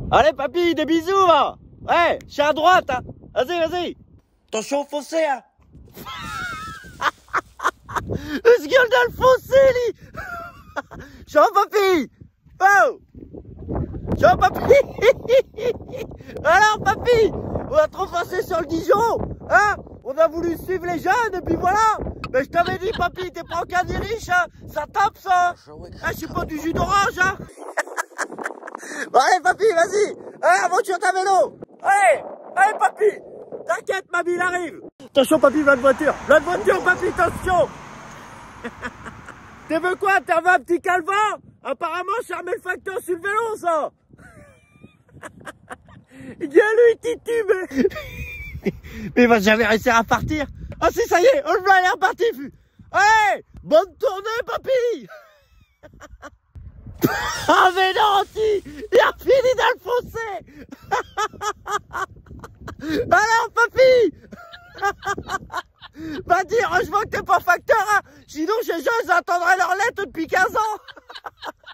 Allez, papy, des bisous, va. Ouais, je suis à droite, hein. Vas-y, vas-y. Attention au fossé, hein. Il se gueule dans le fossé, lui. Ciao, papy. Oh. Ciao, papy. Alors, papy, on a trop passé sur le Dijon, hein. On a voulu suivre les jeunes, et puis voilà. Mais je t'avais dit, papy, t'es pas en caddie riche, hein. Ça tape, ça. Ah, je suis pas du jus d'orange, hein. Bon, allez, papy, vas-y. Allez, aventure ta vélo. Allez, allez, papy. T'inquiète, mamie, il arrive. Attention, papy, va de voiture. Va de voiture, papy, attention. Tu veux quoi? T'as un petit calvin? Apparemment, j'ai remis le facteur sur le vélo, ça. Il dit à lui, titube. Mais il va jamais réussir à partir. Ah si, ça y est, on le voit, il est reparti. Allez, bonne tournée, papy. Ah mais non, si, il a fini dans le fossé. Alors, papy. Bah dis, heureusement que t'es pas facteur, hein. Sinon, ces gens, ils attendraient leur lettre depuis 15 ans.